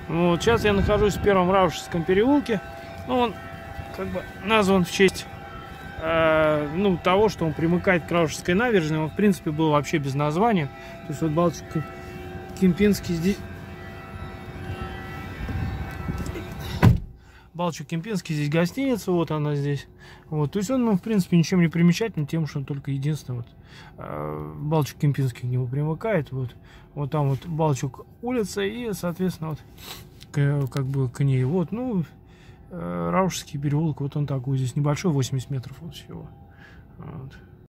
Вот, сейчас я нахожусь в Первом Раушевском переулке. Ну, он как бы назван в честь ну, того, что он примыкает к Раушевской набережной. Он, в принципе, был вообще без названия. То есть вот Балчук-Кемпинский здесь... Балчук-Кемпинский здесь гостиница, вот она здесь. Вот, то есть он, ну, в принципе, ничем не примечательный, тем, что он только единственное, вот, Балчук-Кемпинский к нему примыкает. Вот, вот там вот Балчук улица и, соответственно, вот как бы к ней. Вот, ну, Раушевский переулок, вот он такой здесь небольшой, 80 метров вот всего. Вот.